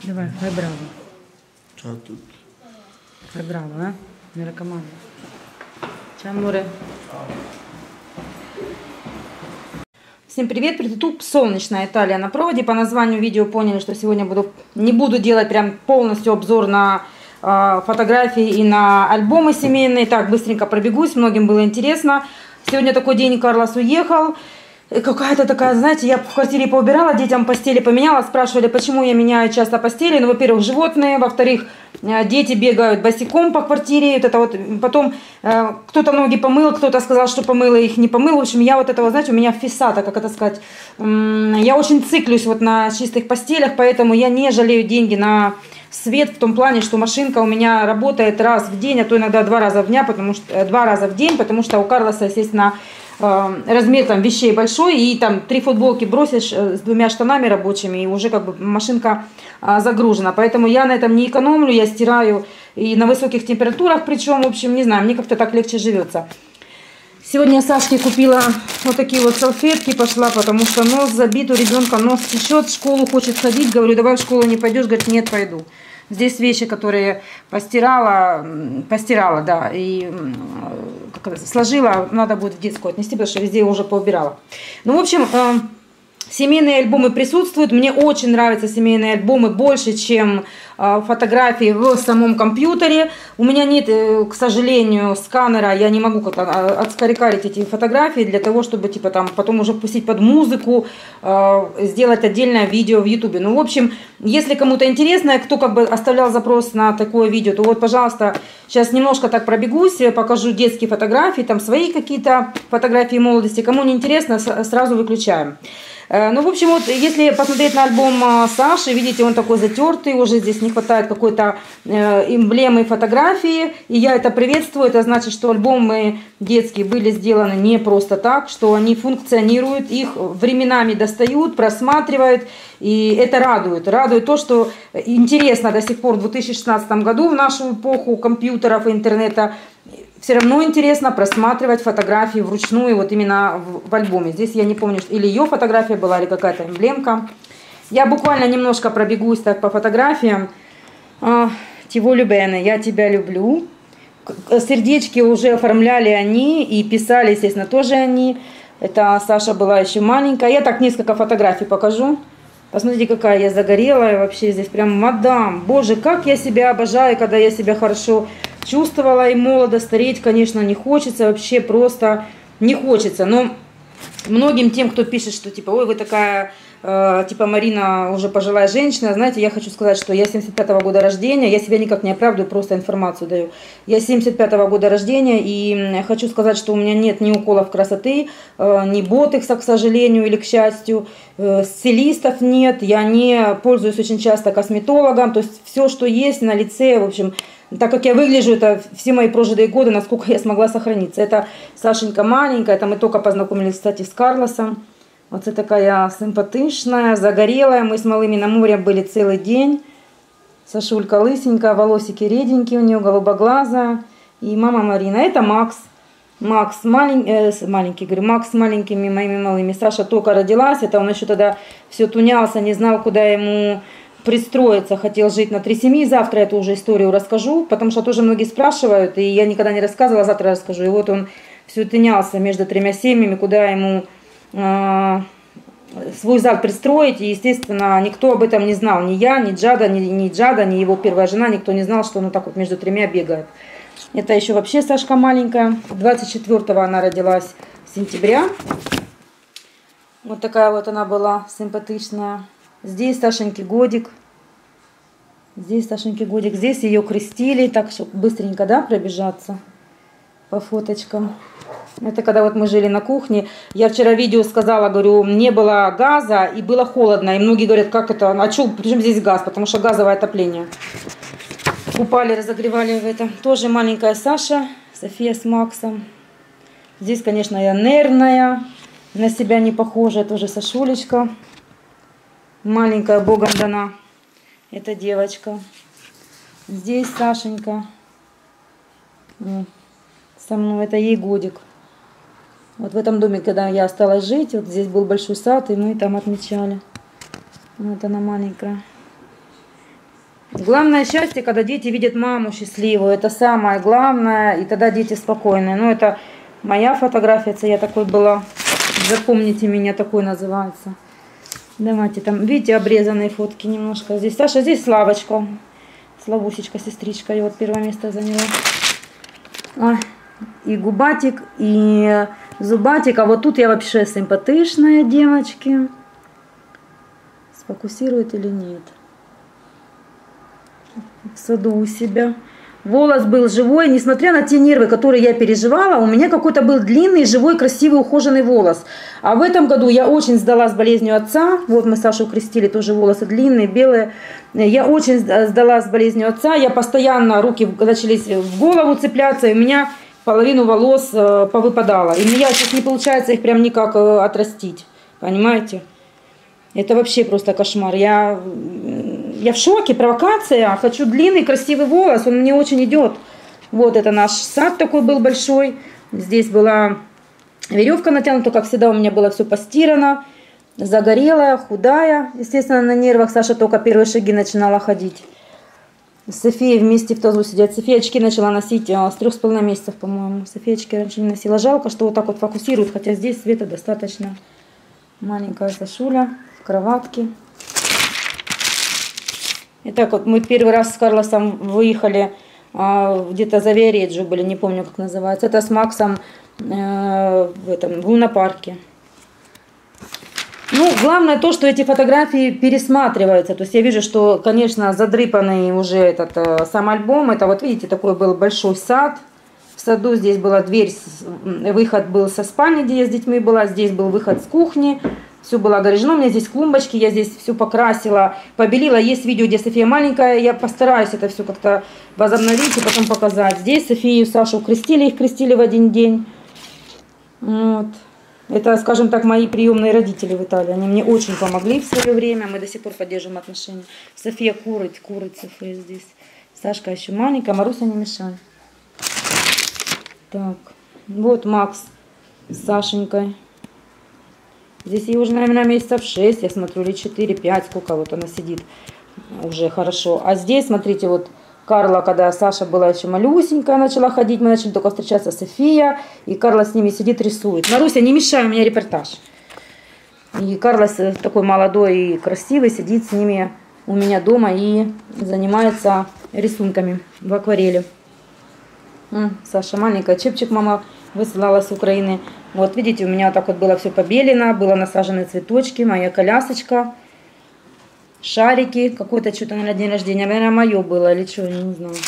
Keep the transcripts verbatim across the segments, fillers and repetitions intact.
Давай, хай браво. А тут? Хай браво, а? Наркоман. Ча, море. Всем привет, YouTube солнечная Италия на проводе. По названию видео поняли, что сегодня буду не буду делать прям полностью обзор на э, фотографии и на альбомы семейные. Так, быстренько пробегусь, многим было интересно. Сегодня такой день, Карлос уехал. Какая-то такая, знаете, я в квартире поубирала, детям постели поменяла, спрашивали, почему я меняю часто постели. Ну, во-первых, животные, во-вторых, дети бегают босиком по квартире, вот это вот, потом э, кто-то ноги помыл, кто-то сказал, что помыла, их не помыл. В общем, я вот это вот, знаете, у меня фисата, как это сказать, э, я очень циклюсь вот на чистых постелях, поэтому я не жалею деньги на свет в том плане, что машинка у меня работает раз в день, а то иногда два раза в дня, потому что два раза в день, потому что у Карлоса, естественно, размер там вещей большой, и там три футболки бросишь с двумя штанами рабочими, и уже как бы машинка загружена. Поэтому я на этом не экономлю, я стираю и на высоких температурах, причем, в общем, не знаю, мне как-то так легче живется. Сегодня я Сашке купила вот такие вот салфетки, пошла, потому что нос забит, у ребенка нос течет, в школу хочет ходить, говорю, давай в школу не пойдешь, говорит, нет, пойду. Здесь вещи, которые постирала, постирала, да, и как это, сложила, надо будет в детскую отнести, потому что везде уже поубирала. Ну, в общем, э, семейные альбомы присутствуют. Мне очень нравятся семейные альбомы больше, чем э, фотографии в самом компьютере. У меня нет, э, к сожалению, сканера, я не могу как-то отскарикарить эти фотографии для того, чтобы типа там потом уже пустить под музыку, э, сделать отдельное видео в ютубе. Ну, в общем, если кому-то интересно, кто как бы оставлял запрос на такое видео, то вот, пожалуйста, сейчас немножко так пробегусь, покажу детские фотографии, там свои какие-то фотографии молодости. Кому не интересно, сразу выключаем. Ну, в общем, вот если посмотреть на альбом Саши, видите, он такой затертый, уже здесь не хватает какой-то эмблемы фотографии, и я это приветствую, это значит, что альбомы детские были сделаны не просто так, что они функционируют, их временами достают, просматривают, и это радует. Радует то, что интересно до сих пор в две тысячи шестнадцатом году, в нашу эпоху компьютеров и интернета, все равно интересно просматривать фотографии вручную, вот именно в, в альбоме. Здесь я не помню, или ее фотография была, или какая-то эмблемка. Я буквально немножко пробегусь так по фотографиям. Тиво Любене, я тебя люблю. Сердечки уже оформляли они и писали, естественно, тоже они. Это Саша была еще маленькая. Я так несколько фотографий покажу. Посмотрите, какая я загорелая вообще здесь, прям мадам. Боже, как я себя обожаю, когда я себя хорошо чувствовала и молодо. Стареть, конечно, не хочется, вообще просто не хочется. Но многим тем, кто пишет, что типа, ой, вы такая, э, типа, Марина уже пожилая женщина, знаете, я хочу сказать, что я семьдесят пятого года рождения, я себя никак не оправдываю, просто информацию даю. Я семьдесят пятого года рождения, и хочу сказать, что у меня нет ни уколов красоты, э, ни ботекса, к сожалению, или к счастью, э, стилистов нет, я не пользуюсь очень часто косметологом, то есть все, что есть на лице, в общем, так как я выгляжу, это все мои прожитые годы, насколько я смогла сохраниться. Это Сашенька маленькая, это мы только познакомились, кстати, с Карлосом. Вот это такая симпатичная, загорелая. Мы с малыми на море были целый день. Сашулька лысенькая, волосики реденькие, у нее голубоглазая. И мама Марина. Это Макс. Макс малень... э, маленький, говорю, Макс с маленькими моими малыми. Саша только родилась, это он еще тогда все тунялся, не знал, куда ему пристроиться, хотел жить на три семьи. Завтра эту уже историю расскажу, потому что тоже многие спрашивают, и я никогда не рассказывала, завтра расскажу. И вот он все тынялся между тремя семьями, куда ему э, свой зал пристроить, и, естественно, никто об этом не знал, ни я, ни Джада, ни, ни Джада, ни его первая жена, никто не знал, что он вот так вот между тремя бегает. Это еще вообще Сашка маленькая, двадцать четвёртого она родилась сентября, вот такая вот она была симпатичная. Здесь Сашеньки годик. Здесь Сашеньки годик. Здесь ее крестили. Так, чтобы быстренько, да, пробежаться по фоточкам. Это когда вот мы жили на кухне. Я вчера видео сказала, говорю, не было газа и было холодно. И многие говорят, как это, а что, причем здесь газ? Потому что газовое отопление. Купали, разогревали в этом. Тоже маленькая Саша, София с Максом. Здесь, конечно, я нервная. На себя не похожая, тоже Сашулечка. Маленькая, богом дана, эта девочка. Здесь Сашенька. Со мной, это ей годик. Вот в этом доме, когда я осталась жить, вот здесь был большой сад, и мы там отмечали. Вот она маленькая. Главное счастье, когда дети видят маму счастливую. Это самое главное. И тогда дети спокойные. Ну, это моя фотография. Это я такой была. Запомните меня, такой называется. Давайте там, видите, обрезанные фотки немножко. Здесь Саша, здесь Славочка. Славусечка, сестричка. Я вот первое место заняла. Ой. И губатик, и зубатик. А вот тут я вообще симпатичная, девочки. Сфокусирует или нет? В саду у себя. Волос был живой, несмотря на те нервы, которые я переживала, у меня какой-то был длинный, живой, красивый, ухоженный волос. А в этом году я очень сдалась болезнью отца. Вот мы Сашу крестили, тоже волосы длинные, белые. Я очень сдалась болезнью отца. Я постоянно, руки начали в голову цепляться, и у меня половину волос повыпадало. И у меня сейчас не получается их прям никак отрастить. Понимаете? Это вообще просто кошмар. Я, я в шоке, провокация. Хочу длинный, красивый волос. Он мне очень идет. Вот это наш сад такой был большой. Здесь была веревка натянута. Как всегда, у меня было все постирано. Загорелая, худая. Естественно, на нервах Саша только первые шаги начинала ходить. С Софией вместе в тазу сидят. София очки начала носить с трех с половиной месяцев, по-моему. София очки раньше не носила. Жалко, что вот так вот фокусирует. Хотя здесь света достаточно. Маленькая Сашуля в кроватке. Итак, вот мы первый раз с Карлосом выехали э, где-то за Виареджо были, не помню, как называется. Это с Максом э, в этом в лунопарке. Ну, главное то, что эти фотографии пересматриваются. То есть я вижу, что, конечно, задрыпанный уже этот э, сам альбом. Это вот, видите, такой был большой сад. В саду здесь была дверь, выход был со спальни, где я с детьми была. Здесь был выход с кухни. Все было огорожено. У меня здесь клумбочки, я здесь все покрасила, побелила. Есть видео, где София маленькая. Я постараюсь это все как-то возобновить и потом показать. Здесь Софию и Сашу крестили, их крестили в один день. Вот. Это, скажем так, мои приемные родители в Италии. Они мне очень помогли в свое время. Мы до сих пор поддерживаем отношения. София курит, курит София здесь. Сашка еще маленькая, Маруся не мешает. Так, вот Макс с Сашенькой. Здесь ей уже, наверное, месяцев шесть, я смотрю, или четыре-пять, сколько вот она сидит уже хорошо. А здесь, смотрите, вот Карла, когда Саша была еще малюсенькая, начала ходить, мы начали только встречаться, София, и Карла с ними сидит, рисует. Маруся, не мешай, у меня репортаж. И Карла такой молодой и красивый сидит с ними у меня дома и занимается рисунками в акварели. Саша маленькая, чепчик мама высылала с Украины. Вот видите, у меня вот так вот было все побелено, было насажены цветочки, моя колясочка, шарики, какой-то что-то, наверное, день рождения, наверное, мое было или что, я не знаю.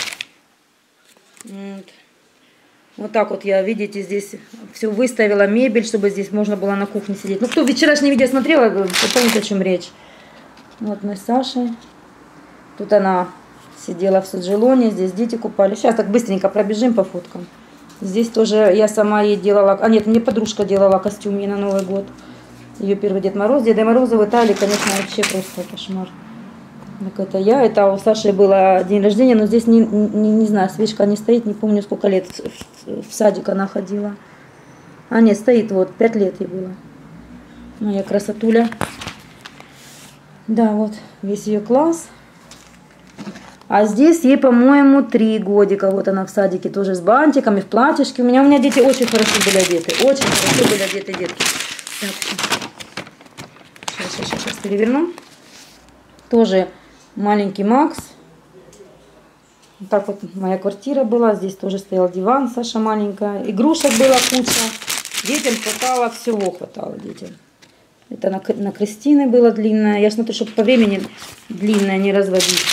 Вот. Вот так вот я, видите, здесь все выставила, мебель, чтобы здесь можно было на кухне сидеть. Ну, кто вчерашнее видео смотрела, помните, о чем речь. Вот мы с Сашей. Тут она сидела в Суджелоне, здесь дети купались. Сейчас так быстренько пробежим по фоткам. Здесь тоже я сама ей делала, а нет, мне подружка делала костюм ей на Новый год. Ее первый Дед Мороз. Деда Мороза в Италии, конечно, вообще просто кошмар. Так это я, это у Саши было день рождения, но здесь не, не, не знаю, свечка не стоит, не помню, сколько лет в, в садик она ходила. А нет, стоит, вот, пять лет ей было. Моя красотуля. Да, вот, весь ее класс. А здесь ей, по-моему, три годика. Вот она в садике тоже с бантиками, в платьишке. У меня, у меня дети очень хорошо были одеты. Очень хорошо были одеты детки. Так, сейчас, сейчас, сейчас переверну. Тоже маленький Макс. Вот так вот моя квартира была. Здесь тоже стоял диван, Саша маленькая. Игрушек было куча. Детям хватало, всего хватало детям. Это на, на Кристины было длинное. Я смотрю, чтобы по времени длинное не разводить.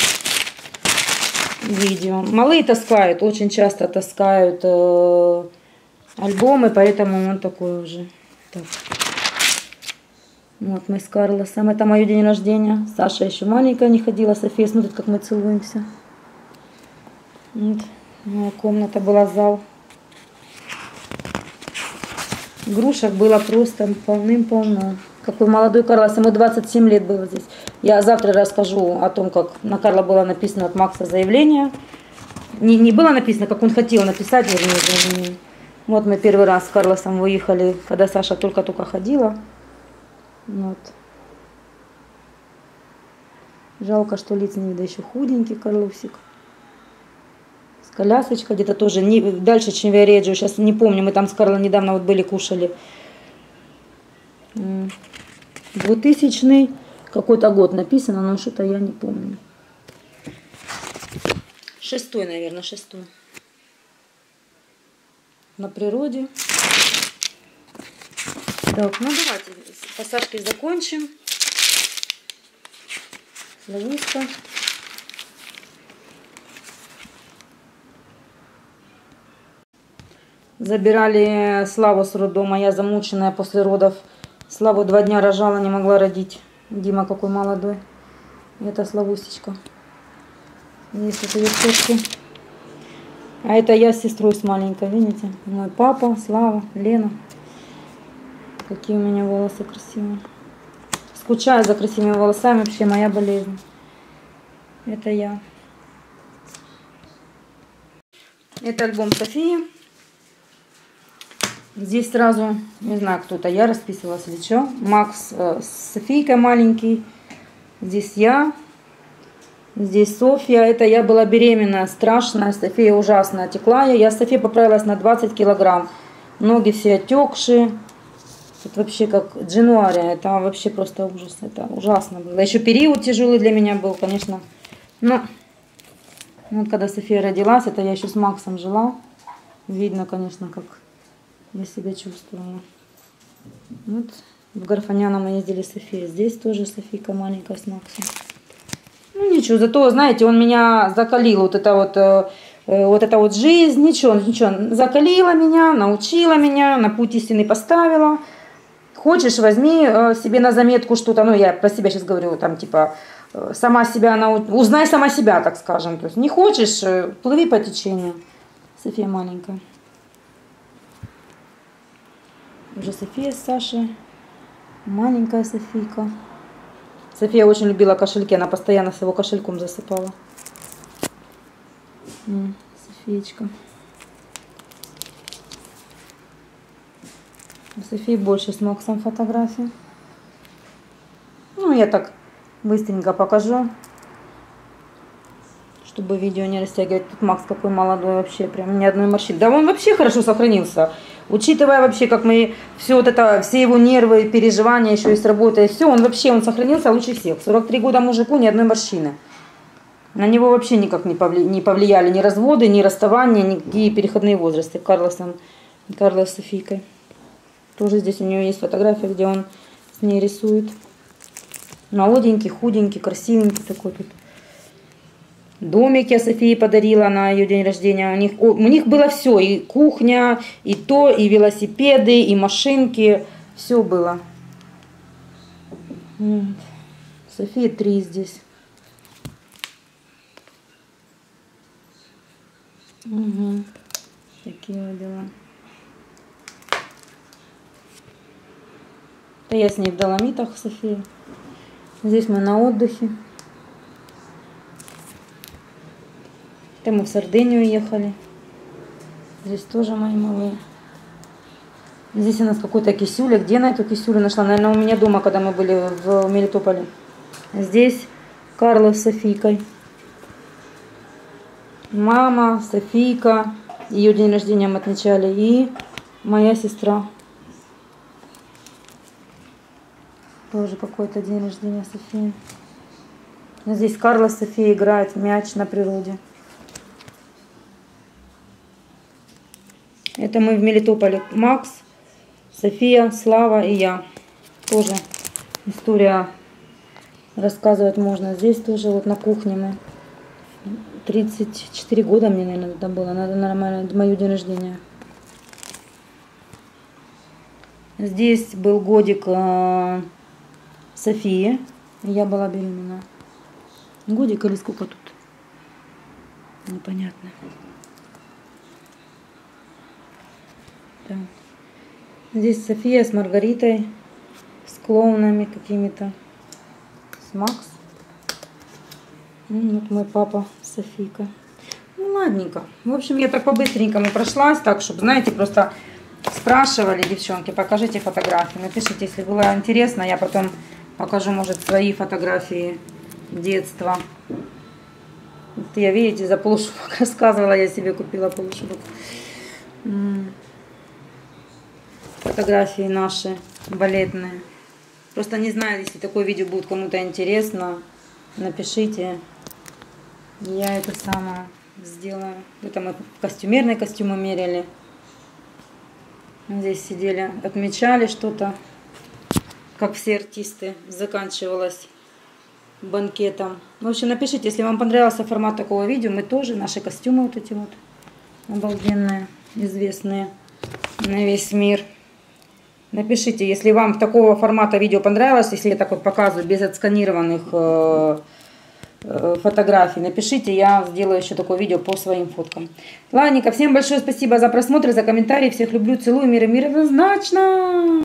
Видео. Малые таскают, очень часто таскают э, альбомы, поэтому он такой уже. Так. Вот мы с Карлосом. Это мой день рождения. Саша еще маленькая не ходила. София смотрит, как мы целуемся. Вот. Моя комната была, зал. Игрушек было просто полным-полно. Какой молодой Карлос, ему двадцать семь лет было здесь. Я завтра расскажу о том, как на Карла было написано от Макса заявление. Не, не было написано, как он хотел написать, вернее, заявление. Вот мы первый раз с Карлосом выехали, когда Саша только-только ходила. Вот. Жалко, что лиц не видно, еще худенький Карлусик. С колясочкой, где-то тоже не, дальше, чем Виареджио. Сейчас не помню, мы там с Карлом недавно вот были, кушали. Двухтысячный какой-то год написано, но что-то я не помню. Шестой, наверное, шестой. На природе. Так, ну давайте с посадкой закончим. Ловушка. Забирали Славу с роддома, я замученная после родов. Славу два дня рожала, не могла родить. Дима какой молодой. Это Славусечка. Есть вот ее фотки. А это я с сестрой с маленькой, видите? Мой папа, Слава, Лена. Какие у меня волосы красивые. Скучаю за красивыми волосами, вообще моя болезнь. Это я. Это альбом Софии. Здесь сразу, не знаю, кто-то, я расписывалась или что. Макс э, с Софийкой маленький. Здесь я. Здесь Софья. Это я была беременная, страшная. София ужасно отекла. Я, я с Софией поправилась на двадцать килограмм. Ноги все отекшие. Это вообще как Джануария. Это вообще просто ужас. Это ужасно было. Еще период тяжелый для меня был, конечно. Но вот когда София родилась, это я еще с Максом жила. Видно, конечно, как я себя чувствовала. Вот в Гарфаняна мы ездили с Софией. Здесь тоже Софийка маленькая с Максом. Ну ничего, зато, знаете, он меня закалил. Вот это вот, э, вот эта вот жизнь. Ничего, ничего. Закалила меня, научила меня, на путь истинный поставила. Хочешь, возьми э, себе на заметку что-то. Ну, я про себя сейчас говорю, там, типа, э, сама себя, нау... узнай сама себя, так скажем. То есть не хочешь, э, плыви по течению. София маленькая. Уже София с Сашей. Маленькая Софийка. София очень любила кошельки. Она постоянно с его кошельком засыпала. М, Софиечка. У Софии больше с Максом фотографий. Ну, я так быстренько покажу, чтобы видео не растягивать. Тут Макс какой молодой вообще, прям ни одной морщины. Да он вообще хорошо сохранился. Учитывая вообще, как мы все вот это, все его нервы, переживания еще и с работой, все, он вообще, он сохранился лучше всех. сорок три года мужику, ни одной морщины. На него вообще никак не повли, не повлияли ни разводы, ни расставания, никакие переходные возрасты. Карлосом, Карлос с Софийкой. Тоже здесь у нее есть фотография, где он с ней рисует. Молоденький, худенький, красивенький такой тут. Домик я Софии подарила на ее день рождения. У них, у них было все. И кухня, и то, и велосипеды, и машинки. Все было. София три здесь. Угу. Такие вот дела. Это я с ней в Доломитах, София. Здесь мы на отдыхе. Это мы в Сардинию ехали. Здесь тоже мои малые. Здесь у нас какой-то кисюля. Где она эту кисюлю нашла? Наверное, у меня дома, когда мы были в Мелитополе. Здесь Карла с Софийкой. Мама, Софийка. Ее день рождения мы отмечали. И моя сестра. Тоже какой-то день рождения Софии. Здесь Карла с Софией играют в мяч на природе. Это мы в Мелитополе. Макс, София, Слава и я. Тоже история рассказывать можно. Здесь тоже вот на кухне мы. тридцать четыре года мне, наверное, это было. Надо нормально, мое день рождения. Здесь был годик э, Софии. Я была беременна. Годик или сколько тут? Непонятно. Да. Здесь София с Маргаритой, с клоунами какими-то, с Макс. Вот мой папа с Софийкой. Ну ладненько. В общем, я так по-быстренькому прошлась, так, чтобы, знаете, просто спрашивали, девчонки, покажите фотографии. Напишите, если было интересно, я потом покажу, может, свои фотографии детства. Вот я, видите, за полушубок рассказывала, я себе купила полушубок. Фотографии наши балетные. Просто не знаю, если такое видео будет кому-то интересно, напишите. Я это самое сделаю. Это мы костюмерные костюмы мерили. Здесь сидели, отмечали что-то, как все артисты. Заканчивалось банкетом. В общем, напишите, если вам понравился формат такого видео. Мы тоже, наши костюмы вот эти вот обалденные, известные на весь мир. Напишите, если вам такого формата видео понравилось, если я так вот показываю без отсканированных э, э, фотографий, напишите, я сделаю еще такое видео по своим фоткам. Ладненько, всем большое спасибо за просмотр, за комментарии, всех люблю, целую, мир и мир однозначно.